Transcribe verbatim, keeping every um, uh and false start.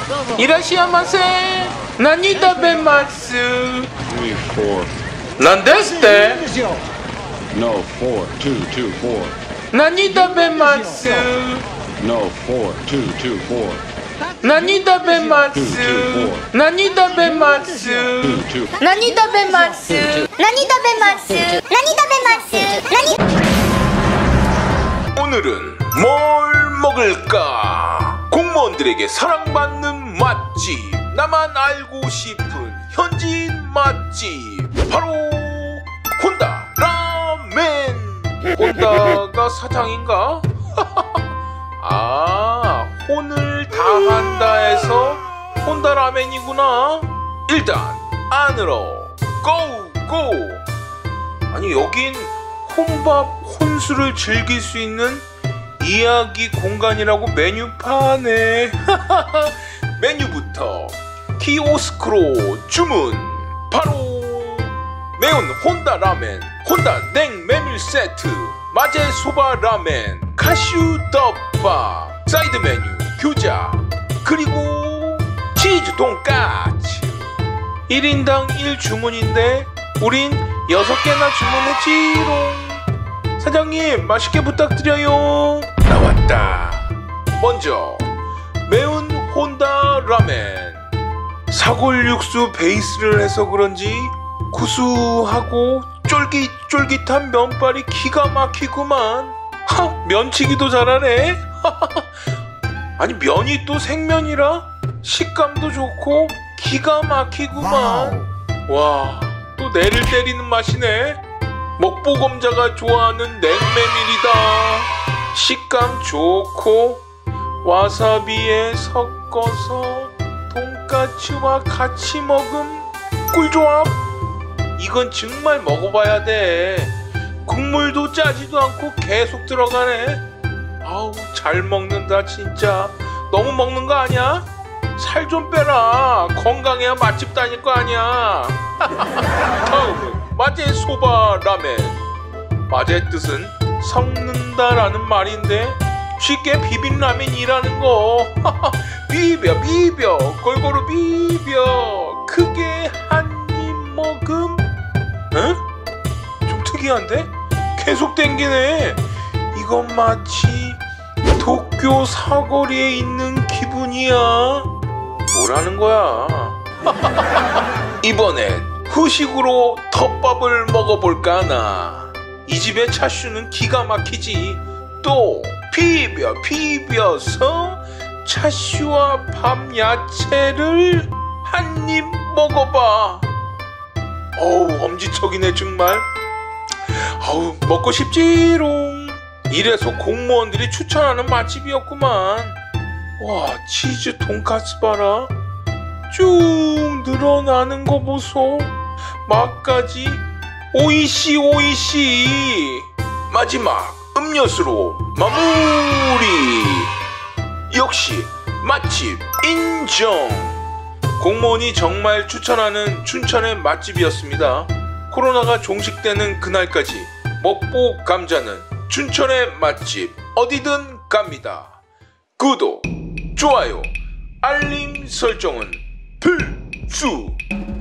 이라시아마세. 나니다베마스. 난데스테. No, four, two, two, four. 나니다베마스. No, four, two, two, four. 나니다베마스. 나니다베마스. Two, two. 나니다베마스. 나니다베마스. 나니다베마스. 나니. 오늘은 뭘 먹을까? 공무원들에게 사랑받는 맛집, 나만 알고 싶은 현지인 맛집, 바로 혼다 라멘. 혼다가 사장인가? 아, 혼을 다한다 해서 혼다 라멘이구나. 일단 안으로 고고. 아니, 여긴 혼밥 혼술을 즐길 수 있는 이야기 공간이라고 메뉴판에 메뉴부터 키오스크로 주문. 바로 매운 혼다 라멘, 혼다 냉메밀 세트, 마제 소바 라멘, 카슈 덮밥, 사이드 메뉴 교자, 그리고 치즈 돈까스. 일 인당 일 주문인데 우린 여섯 개나 주문했지롱. 사장님, 맛있게 부탁드려요. 나왔다. 먼저 매운 혼다 라멘. 사골 육수 베이스를 해서 그런지 구수하고 쫄깃쫄깃한 면발이 기가 막히구만. 하, 면치기도 잘하네. 아니, 면이 또 생면이라 식감도 좋고 기가 막히구만. 와, 또 내를 때리는 맛이네. 먹보검자가 좋아하는 냉메밀이다. 식감 좋고 와사비에 섞어서 돈까츠와 같이 먹음 꿀조합. 이건 정말 먹어봐야 돼. 국물도 짜지도 않고 계속 들어가네. 아우, 잘 먹는다 진짜. 너무 먹는 거 아니야? 살 좀 빼라. 건강해야 맛집 다닐 거 아니야. 다음은 마제 소바 라멘. 마제 뜻은 섞는다라는 말인데 쉽게 비빔 라면이라는 거. 비벼 비벼 골고루 비벼 크게 한 입 먹음. 응? 좀 특이한데? 계속 땡기네. 이건 마치 도쿄 사거리에 있는 기분이야. 뭐라는 거야? 이번엔 후식으로 덮밥을 먹어볼까 하나. 이 집의 차슈는 기가 막히지. 또 비벼 비벼서 차슈와 밤 야채를 한 입 먹어봐. 어우, 엄지척이네 정말. 어우, 먹고 싶지롱. 이래서 공무원들이 추천하는 맛집이었구만. 와, 치즈 돈까스 봐라. 쭉 늘어나는 거 보소. 맛까지 오이시 오이시. 마지막 음료수로 마무리. 역시 맛집 인정. 공무원이 정말 추천하는 춘천의 맛집이었습니다. 코로나가 종식되는 그날까지 먹보 감자는 춘천의 맛집 어디든 갑니다. 구독, 좋아요, 알림 설정은 필수.